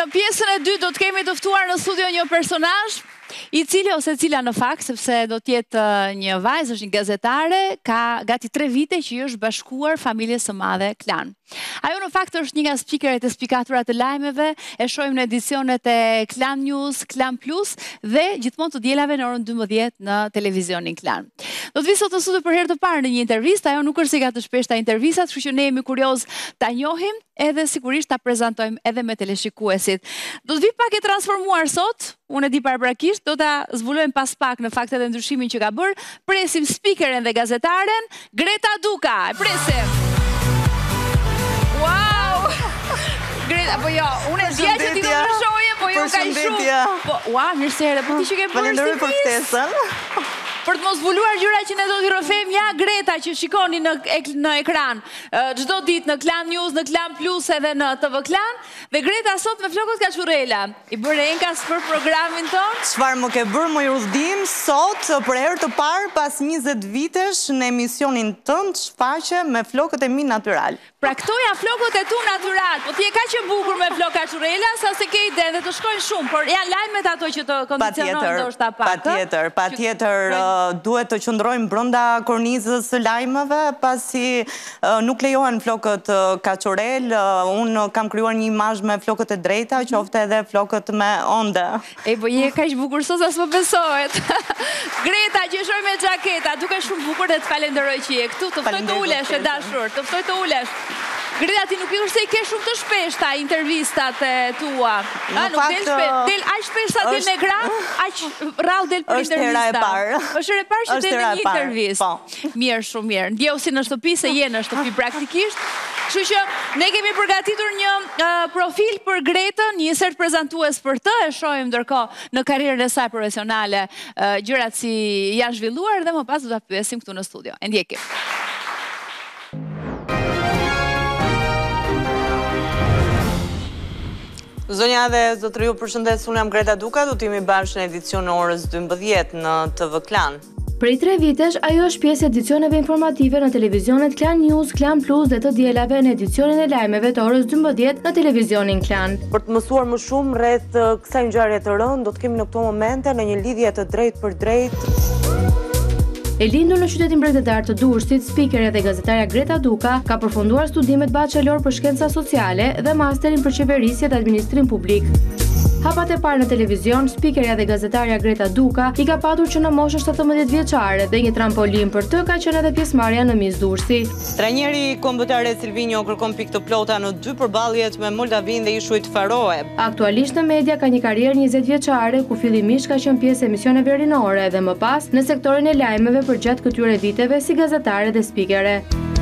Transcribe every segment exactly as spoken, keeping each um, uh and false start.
pjesën e dytë do të kemi të ftuar në studio një personazh i cili ose cila në fakt, sepse do tjetë një vajzë, është një gazetare, ka gati tre vite që i është bashkuar familjes së madhe Klan. Ajo në fakt është një nga speakeret e spikaturat të lajmeve, e shohim në edicionet e Klan News, Klan Plus dhe gjithmonë të dielave në orën dymbëdhjetë në televizionin Klan. Do të vi sot në studio për herë të parë në një intervistë, ajo nuk është si ka të shpeshta intervistat, kështu që ne jemi kurioz ta njohim edhe sigurisht ta prezantojmë edhe me teleshikuesit. Do të vi pak e transformuar sot, unë e di paraprakisht, do ta zbulojmë pas pak në fakt edhe ndryshimin që ka bërë. Presim speakeren dhe gazetaren, Greta Duka. E presim. Wow! Greta, po jo, unë e dija që ti do të shohje, po jo ka i shumë. Po, ua, mirë se erdhe, po ti që ke bërë si për ftesën. Për të mos zbuluar gjëra që ne do t'i rrëfejmë, ja Greta që shikoni në, ek, në ekran, çdo ditë në Klan News, në Klan Plus edhe në T V Klan, dhe Greta sot me flokët Kaçurrela. I bërë enkas për programin tonë. Çfarë më ke bërë më udhëdim sot për herë të parë pas njëzet vitesh në emisionin tënd shfaqe me flokët e mi natyral. Pra këto janë flokët e tu natyral, po ti e ka që bukur me flokë Kaçurrela, sa se ke ide dhe të shkojnë shumë, por janë lajmet ato që të kondicionojnë ndoshta pak. Patjetër, patjetër. Duhet të qëndrojmë brenda kornizës së lajmeve, pasi nuk lejohen flokët Kaçurrel. Unë kam krijuar një imazh me flokët e drejta, qofte edhe flokët me onde. E po je kaq bukur sot sa s'po besohet. Greta, që shoj me xhaketa, duke shumë bukur dhe të falenderoj që je këtu. Të ftoj të ulesh e dashur, të ftoj të ulesh. Greta, ti nuk i është se i ke shumë të shpeshta intervistat e tua. Nuk del shpesh, aq shpesh sa del në ekran, aq rrallë del për intervista. Është hera e parë. Është hera e parë që del në një intervistë. Mirë, shumë mirë. Ndjeu si në shtëpi, se je në shtëpi praktikisht. Kështu që ne kemi përgatitur një profil për Gretën, një insert prezantues për të, e shohim ndërkohë në karrierën e saj profesionale gjërat si janë zhvilluar dhe më pas do ta pyesim këtu në studio. E ndjekim. Zonja dhe zotëri, ju përshëndes, unë jam Greta Duka, do t'jemi bashkë në edicion në orës dymbëdhjetë në T V Klan. Prej tre vitesh, ajo është pjesë edicioneve informative në televizionet Klan News, Klan Plus dhe të dielave në edicionin e lajmeve të orës dymbëdhjetë në televizionin Klan. Për të mësuar më shumë rreth kësaj ngjarje të rëndë, do të kemi në këto momente në një lidhje të drejtë për drejtë. E lindur në qytetin bregdetar të Durrësit, speakerja dhe gazetarja Greta Duka ka përfunduar studimet bachelor për shkenca sociale dhe masterin për qeverisje dhe administrim publik. Hapat e parë në televizion, speakerja dhe gazetarja Greta Duka i ka patur që në moshën shtatëmbëdhjetë vjeçare dhe një trampolin për të ka qenë edhe pjesëmarrja në Miss Durrësi. Trajneri kombëtare Silvinjo kërkon pikë të plota në dy përballjet me Moldavin dhe Ishujt Faroe. Aktualisht në media ka një karrierë njëzet vjeçare ku fillimisht ka qenë pjesë emisioneve rinore dhe më pas në sektorin e lajmeve për gjatë këtyre viteve si gazetare dhe speakere.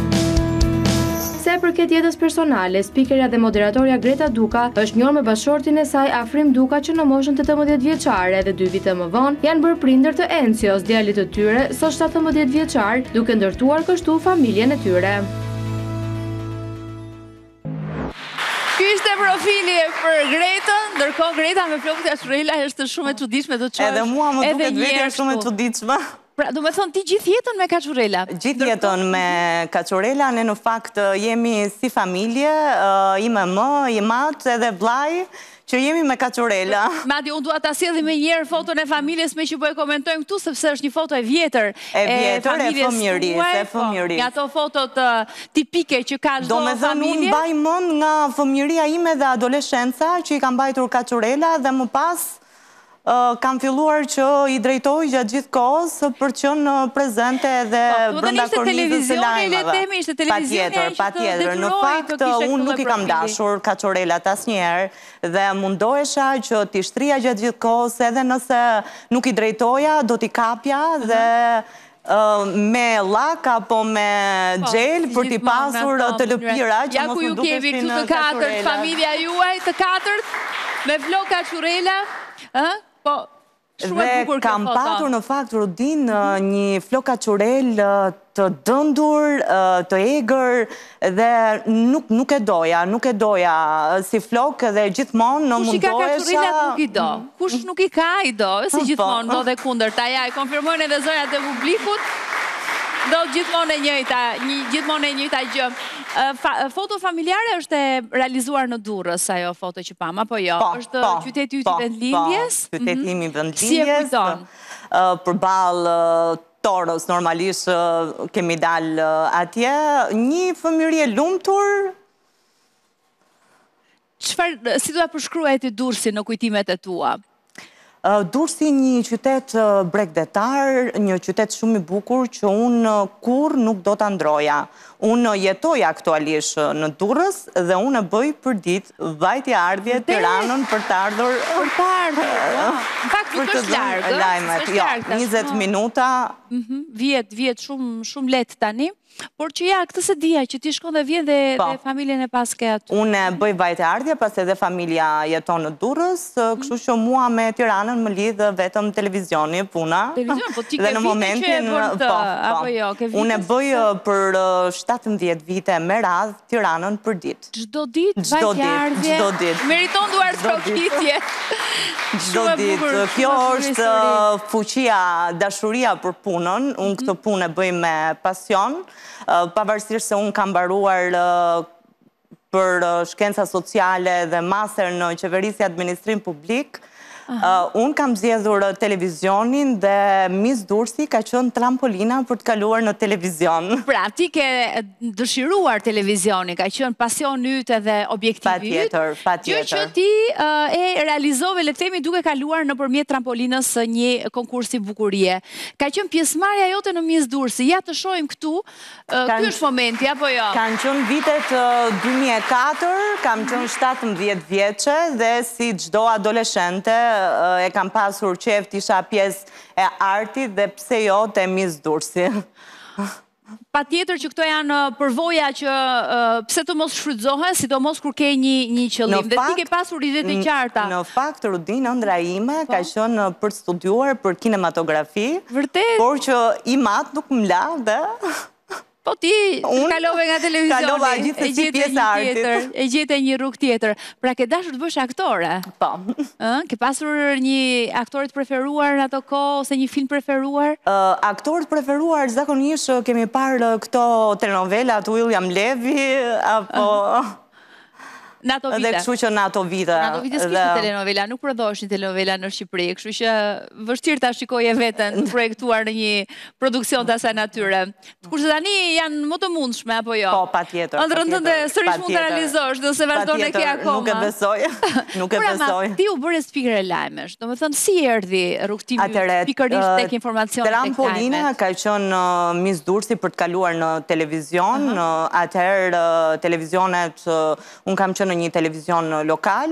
Se përket jetës personale, speakerja dhe moderatorja Greta Duka është njohur me bashortin e saj Afrim Duka që në moshën tetëmbëdhjetë vjeçare dhe dy vite më vonë janë bërë prindër të Encios, djalit të tyre, sot shtatëmbëdhjetë vjeçar, duke ndërtuar kështu familjen e tyre. Ky ishte profili për Gretën, ndërkohë Greta me flokët Kaçurrela është shumë e çuditshme të çosh. Edhe mua më duket vetë shumë e çuditshme. Pra, do me thonë, ti gjithë jetën me Kaçurrela? Gjithë jetën me Kaçurrela, ne në fakt jemi si familje, ime më, i matë edhe vllai, që jemi me Kaçurrela. Madje unë dua ta sjellë më njëherë foton e familjes me që po e komentojmë këtu, sepse është një foto e vjetër. E vjetër, e fëmijërisë, e fëmijërisë. Nga ato fotot tipike që ka çdo familje. Do me thënë, unë mbaj mend nga fëmijëria ime dhe adoleshenca që i kam mbajtur Kaçurrela dhe më pas kam filluar që i drejtoj gjatë gjithë kohës për që në prezente dhe brenda kornizës së lajmeve. Patjetër, patjetër. Në fakt, unë nuk i kam dashur Kaçurrelat asnjëherë dhe mundohesha që t'i shtrija gjatë gjithë kohës, edhe nëse nuk i drejtoja, do t'i kapja dhe me lak apo me gel për t'i pasur të lëpira që mos më dukeshin Kaçurrela. Ja ku ju kemi këtu të katërt, familja juaj, të katërt, me flokë Kaçurrela, po, shumë e bukur kjo foto. Dhe kam patur në fakt Rudin një flokë Kaçurrel të dëndur, të egër dhe nuk e doja, nuk e doja si flokë dhe gjithmonë në mundohesha... Kush i ka Kaçurrelat nuk i do, kush nuk i ka i do, si gjithmonë do dhe kundër. Ta ja, e konfirmojnë edhe zonjat e publikut. Do gjithmonë e njëjta, gjithmonë e njëjta gjë. Foto familjare është e realizuar në Durrës, ajo foto që pam, apo jo? Është qyteti yt i vendlindjes? Po, qyteti im i vendlindjes. Si e kujton? Përballë Torës, normalisht kemi dalë atje. Një fëmijëri e lumtur. Çfarë, si do ta përshkruajti Durrësin në kujtimet e tua? Durrësi një qytet bregdetar, një qytet shumë i bukur që unë kur nuk do të ndroja. Unë jetoj aktualisht në Durrës dhe unë e bëj për ditë vajtje ardhje Tiranën për të ardhur... Për të ardhur, në fakt nuk është largë. Jo, njëzet minuta. Vjet, vjet shumë letë tani. Por që ja, këtë se dhja, që ti shkon dhe vjen dhe familjen e paske aty. Unë bëj vajtë ardhja, pas edhe familja jeton në Durrës, kështu që mua me Tiranën më lidhë vetëm televizioni, puna. Televizion, po ti ke vite që e bërë të, apo jo, ke vite? Unë bëj për shtatëmbëdhjetë vite me radhë Tiranën për ditë. Gjdo ditë, vajtë ardhje, gjdo ditë. Meriton duar trokitje. Gjdo ditë. Kjo është fuqia, dashuria për punën, unë këtë punë e bëj me pasion. Pavarësisht se unë kam mbaruar për shkenca sociale dhe master në qeverisje administrim publik, unë kam zgjedhur televizionin dhe Miss Durrësi ka qenë trampolina për të kaluar në televizion. Pra, ti ke dëshiruar televizionin, ka qenë pasion yt edhe objektivi yt. Patjetër, patjetër. Gjë që ti e realizove, le të themi, duke kaluar nëpërmjet trampolinës së një konkursi bukurie. Ka qenë pjesëmarrja jote në Miss Durrësi. Ja të shohim këtu. Ky është momenti apo jo? Kanë qenë vitet dy mijë e katër, kam qenë shtatëmbëdhjetë vjeçe dhe si çdo adoleshente e kam pasur qef të isha pjesë e artit dhe pse jo të Miss Durrësi. Pa tjetër që këto janë përvoja që pse të mos shfrytëzohen, sidomos kur ke një qëllim. Dhe ti ke pasur ide të qarta. Në fakt, Rudin, ëndra ime ka qenë për studiuar për kinematografi. Vërtet? Por që i matë nuk më la dhe... Po ti kalove nga televizioni, kalova gjithë si pjesë artit. E gjete një rrugë tjetër. Pra ke dashur të bësh aktore? Po. Ke pasur një aktorit preferuar në ato kohë, ose një film preferuar? Aktorit preferuar, zakonisht kemi parë këto telenovelat, William Levy, apo... Në ato vite. Dhe kështu që në ato vite. Në ato vite s'kishtë telenovela, nuk prodhoshin telenovela në Shqipëri, kështu që vështirë ta shikoje veten të projektuar në një produksion të asaj natyre. Kurse tani janë më të mundshme, apo jo? Po, pa tjetër. Ëndrën tënde sërish mund të realizosh, nëse vazhdon e ke akoma. Nuk e besoj, nuk e besoj. Ti u bërë speaker e lajmesh, do me thënë si erdhi rrugtimi pikërisht tek informacion tek lajmet? Trampolina ka qenë Miss Durrësi për të kaluar në televizion, atëherë televizionet, unë kam qenë në një televizion lokal,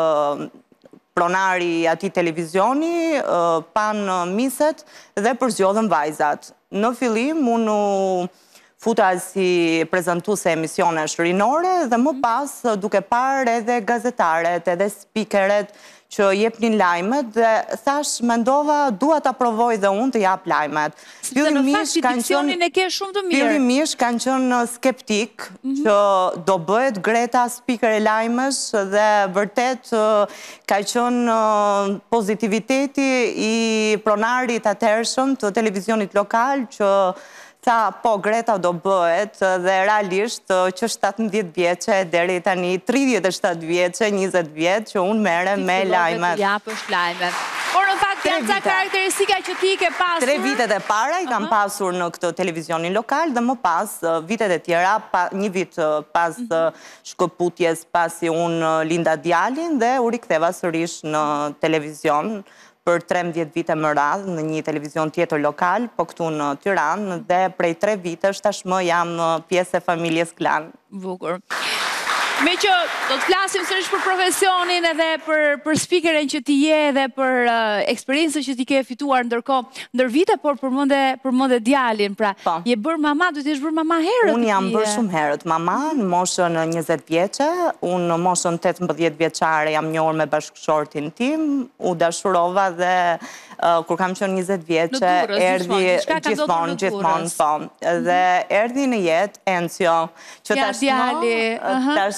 pronari ati televizioni, panë miset dhe përzgjodhen vajzat. Në fillim, unë futa si prezentuse emisione shërinore dhe më pas duke parë edhe gazetaret, edhe speakeret që jepnin lajmet dhe thash mendova dua ta provoj dhe unë të jap lajmet. Fillimisht kanë qenë e shumë të mirë. Fillimisht kanë qenë skeptik që do bëhet Greta speaker e lajmesh dhe vërtet ka qenë pozitiviteti i pronarit atëhershëm të televizionit lokal që tha, po, Greta do bëhet dhe realisht që shtatëmbëdhjetë vjeçe deri tani tridhjetë e shtatë vjeçe, njëzet vjetë që unë mere me lajmet. Ja, është lajmet. Por në fakt janë ca karakteristika që ti ke pasur. Tre vitet e para i kam pasur në këtë televizionin lokal dhe më pas vitet e tjera, një vit pas shkëputjes pasi unë linda djalin dhe u riktheva sërish në televizion për trembëdhjetë vite më radhë në një televizion tjetër lokal, po këtu në Tiranë, dhe prej tre vitesh tashmë jam pjesë e familjes Klan. Bukur. Me që do të flasim sërish për profesionin edhe për speakeren që ti je edhe për eksperiencën që ti ke fituar ndërkohë ndër vite, por përmende djalin. Pra, je bërë mama, du t'jesh bërë mama herët? Unë jam bërë shumë herët mama, në moshën njëzet vjeçe, unë në moshën tetëmbëdhjetë vjeçare jam njohur me bashkëshortin tim, u dashurova dhe kur kam qenë njëzet vjeçe, erdi gjithmonë, gjithmonë, po. Dhe erdi në jetë Encio, që tashmë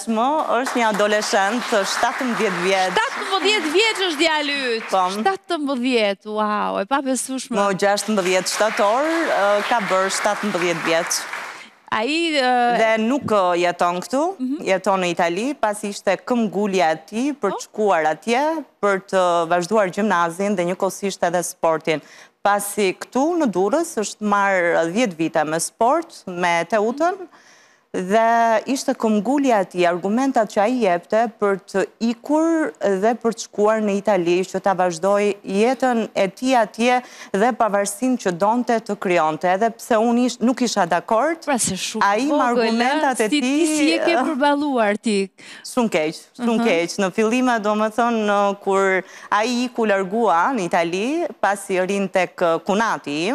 tashmë është një adoleshent shtatëmbëdhjetë vjeç. shtatëmbëdhjetë vjeç është djali yt. shtatëmbëdhjetë, wow, e pa besueshme. Më gjashtëmbëdhjetë shtator ka bërë shtatëmbëdhjetë vjeç. Ai dhe nuk jeton këtu, jeton në Itali, pasi ishte këmbgulja e tij për të shkuar atje, për të vazhduar gjimnazin dhe njëkohësisht edhe sportin. Pasi këtu në Durrës është marrë dhjetë vite me sport, me teutën, dhe ishte këmbgulja e tij, argumentat që ai jepte për të ikur dhe për të shkuar në Itali, që ta vazhdoi jetën e tij atje dhe pavarësinë që donte të krijonte, edhe pse unë nuk isha dakord. Pra se shumë ai me argumentat e tij ti si e ke përballuar ti? Shumë keq, shumë keq. Në fillime, domethënë, kur ai iku largua në Itali, pasi rin tek kunati,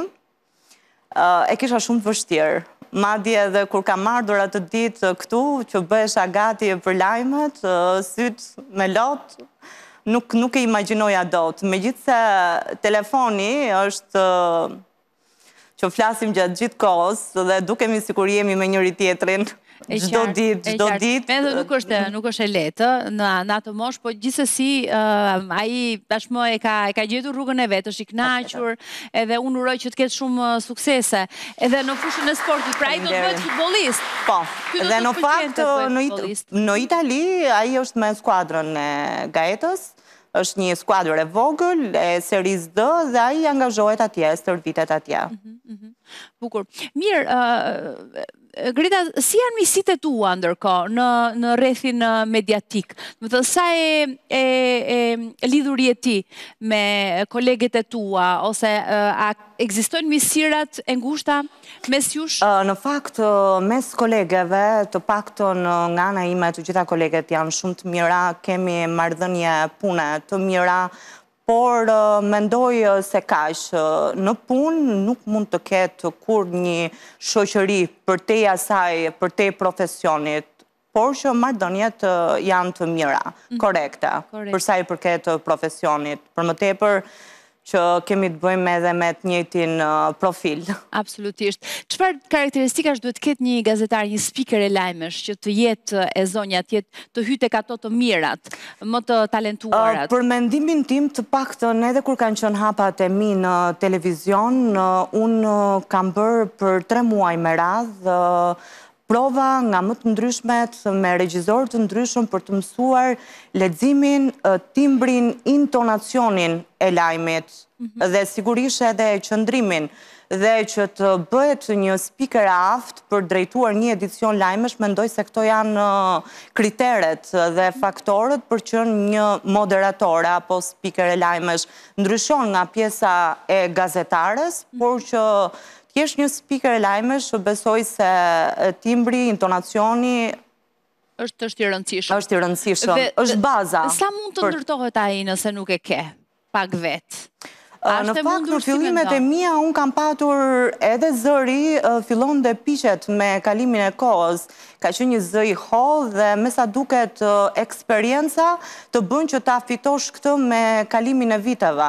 e kisha shumë të vështirë. Madje edhe kur kam ardhur atë ditë këtu, që bëhesha gati për lajmet, sytë me lot, nuk, nuk e imagjinoja dot. Megjithse telefoni është që flasim gjatë gjithë kohës dhe dukemi sikur jemi me njëri tjetrin. Çdo ditë, çdo ditë. Edhe nuk është nuk është e lehtë në në atë moshë, po gjithsesi ai tashmë e ka e ka gjetur rrugën e vet, është i kënaqur, edhe unë uroj që të ketë shumë suksese, edhe në fushën e sportit. Pra ai do të bëhet futbollist. Po. Dhe në fakt në Itali ai është me skuadrën e Gaetës. Është një skuadër e vogël, e seris D, dhe ai angazhohet atje, stër vitet atje. Bukur. Mirë, Greta, si janë miqësitë tua ndërkohë në në rrethin mediatik? Do të thënë, sa e e lidhur je ti me kolegët e tua, ose a ekzistojnë miqësirat e ngushta mes jush? Në fakt, mes kolegeve, të paktën nga ana ime, të gjitha kolegët janë shumë të mira, kemi marrëdhënie pune të mira, por mendoj se kaq, në punë nuk mund të ketë kur një shoqëri përtej asaj, përtej profesionit, por që marrëdhëniet janë të mira, korekte, për sa i përket profesionit. Për më tepër që kemi të bëjmë edhe me të njëjtin profil. Absolutisht. Çfarë karakteristikash duhet të ketë një gazetar, një speaker e lajmesh, që të jetë e zonja, të jetë të hyjë tek ato të mirat, më të talentuarat? Për mendimin tim, të paktën edhe kur kanë qenë hapat e mi në televizion, unë kam bërë për tre muaj me radhë prova nga më të ndryshmet me regjizorë të ndryshëm për të mësuar leximin, timbrin, intonacionin e lajmit dhe sigurisht edhe qëndrimin, dhe që të bëhet një speaker aftë për drejtuar një edicion lajmesh, mendoj se këto janë kriteret dhe faktorët për që një moderatore apo speaker e lajmesh ndryshon nga pjesa e gazetares, por që jesh një speaker e lajmesh, besoj se timbri, intonacioni është është i rëndësishëm. Është i rëndësishëm, është baza. Sa mund të ndërtohet ai nëse nuk e ke pak vetë? Në fakt, në fillimet e mia, unë kam patur edhe zëri, fillon dhe piqet me kalimin e kohës. Ka që një zë i hollë dhe me sa duket eksperienca të bën që ta fitosh këtë me kalimin e viteve.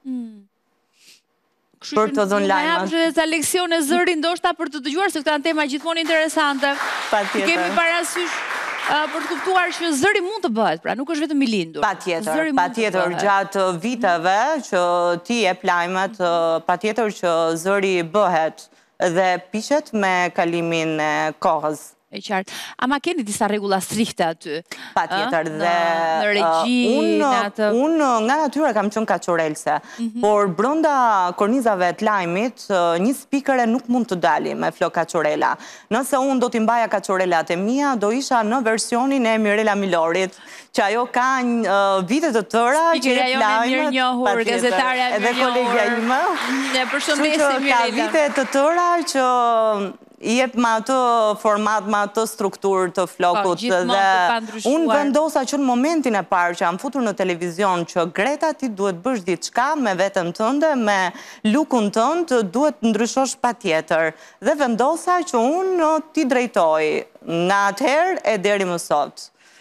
Për të dhënë lajmat. Në japë leksione zëri ndoshta për të dëgjuar, se këta në tema gjithmonë interesante. Patjetër. Kemi parasysh për të kuptuar që zëri mund të bëhet, pra nuk është vetëm i lindur. Patjetër, patjetër, gjatë viteve që ti jep lajmet, patjetër që zëri bëhet dhe piqet me kalimin e kohës. E qartë. Ama keni disa rregulla strikte aty? Patjetër, dhe në regji, në atë... Unë nga natyra kam qenë kaçorelse, por brenda kornizave të lajmit, një speakere nuk mund të dali me flok kaçorela. Nëse unë do t'i mbaja kaçorelat e mia, do isha në versionin e Mirela Milorit, që ajo ka vite të tëra që jep lajmet. Speakerja jonë e mirë njohur, gazetarja e mirë njohur. Edhe kolegja ime. Ne përshëndesim Mirela. Ka vite të tëra që i jep me atë format, me atë strukturë të flokut, dhe unë vendosa që në momentin e parë që am futur në televizion që Greta ti duhet bësh diçka me veten tënde, me lukun tënd, duhet ndryshosh patjetër, dhe vendosa që unë ti drejtoj nga atëherë e deri më sot.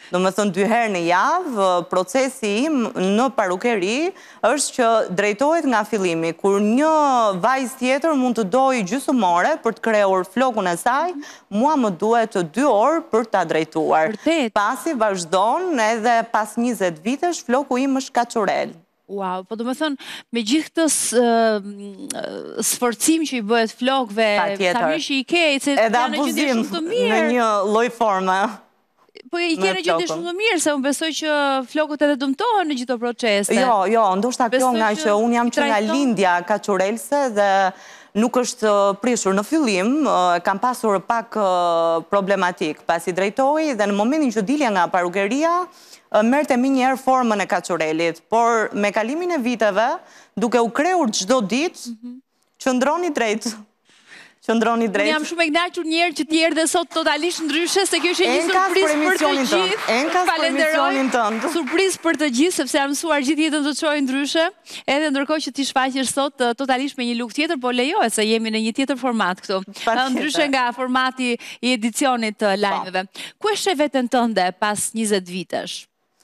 Do më thënë dy herë në javë, procesi im në parukeri është që drejtohet nga fillimi. Kur një vajzë tjetër mund të dojë gjysmore për të kreur flokun e saj, mua më duhet dy orë për ta drejtuar. Pasi vazhdon edhe pas njëzet vitesh, floku im është kaçurel. Wow, po do më thënë, me gjithë këtë sforcim që i bëhet flokve, sa mirë që i kej, se edhe abuzim në një lloj forme. Po i kene gjithë shumë të mirë, se unë besoj që flokët edhe dëmtohen në gjithë të procese. Jo, jo, ndoshta kjo nga që unë jam që nga lindja kaçurelse dhe nuk është prishur në fillim, kam pasur pak problematik, pasi drejtoj dhe në momentin që dilja nga parukeria, merte mi njerë formën e kaçurelit, por me kalimin e viteve, duke u kreur çdo ditë, qëndroni drejt. Qëndroni drejt. Unë jam shumë e kënaqur njerë që tjerë dhe sot totalisht ndryshe, se kjo është një surprizë për të gjithë. Enkas për emisionin tënd. Surprizë për të gjithë, sepse jam mësuar gjithë jetën të çojë ndryshe, edhe ndërkohë që ti shfaqesh sot totalisht me një luk tjetër, po lejohet se jemi në një tjetër format këtu. Ndryshe nga formati i edicionit të lajmeve. Ku e sheh veten tënde pas njëzet vitesh?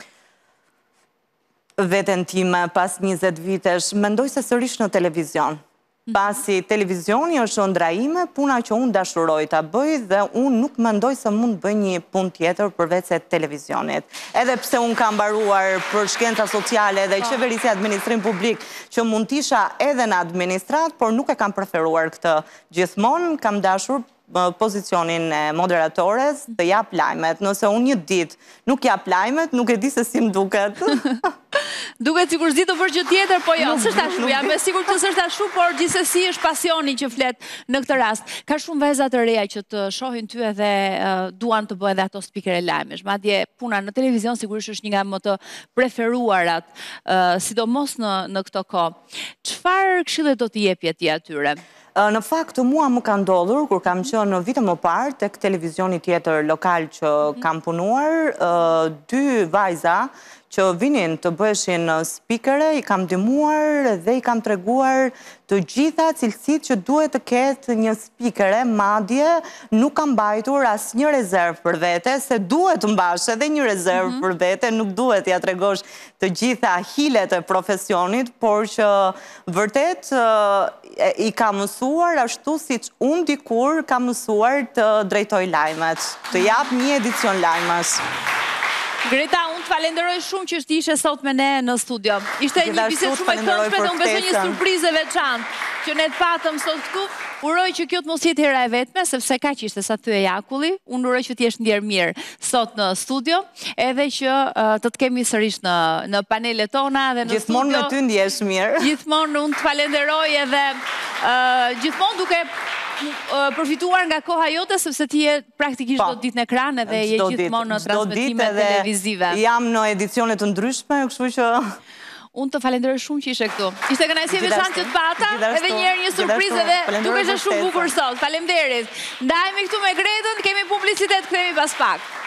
Veten time pas njëzet vitesh, mendoj se sërish në televizion. Pasi televizioni është ëndra ime, puna që unë dashuroj ta bëj dhe unë nuk mendoj se mund bëj një punë tjetër përveç se televizionit. Edhe pse unë kam mbaruar për shkenca sociale dhe qeverisje administrim publik që mund t'isha edhe në administrat, por nuk e kam preferuar këtë gjithmonë, kam dashur pozicionin e moderatores të jap lajmet. Nëse unë një ditë nuk jap lajmet, nuk e di se si më duket. Duket sikur zito për gjë tjetër, po jo, s'është ashtu, jam e sigurt që s'është ashtu, por gjithsesi është pasioni që flet në këtë rast. Ka shumë vajza të reja që të shohin ty edhe duan të bëjnë edhe ato speaker e lajmesh. Madje puna në televizion sigurisht është një nga më të preferuarat, sidomos në këto kohë. Çfarë këshille do t'i jepje ti atyre? Në fakt, mua më ka ndodhur, kur kam qenë vite më parë tek televizioni tjetër lokal që kam punuar, dy vajza që vinin të bëheshin speakere, i kam ndihmuar dhe i kam treguar të gjitha cilësitë që duhet të ketë një speakere, madje nuk kam mbajtur asnjë rezervë për vete, se duhet të mbash edhe një rezervë për vete, nuk duhet ja tregosh të gjitha hilet e profesionit, por që vërtet i kam mësuar ashtu siç unë dikur kam mësuar të drejtoj lajmet, të jap një edicion lajmesh. Greta, unë të falenderoj shumë që është ishe sot me ne në studio. Ishte një bisedë shumë e këndshme dhe unë besoj një surprizë e veçantë që ne të patëm sot këtu. Uroj që kjo të mos jetë hera e vetme, sepse kaq ishte sa thye Jakulli. Unë uroj që t'jesh ndjer mirë sot në studio, edhe që të të kemi sërish në panelet tona dhe në studio. Gjithmonë me ty ndjesh mirë. Gjithmonë unë të falenderoj edhe gjithmonë duke përfituar nga koha jote, sepse ti je praktikisht do ditë në ekran edhe je gjithmonë në transmetime televizive. Jam në edicione të ndryshme, kështu që... Unë të falenderoj shumë që ishe këtu. Ishte kënaqësi e veçantë që të pata, edhe njerë një surprizë dhe duke që shumë bukur sot. Faleminderit. Ndajemi këtu me Gretën, kemi publicitet, kthehemi pas pak.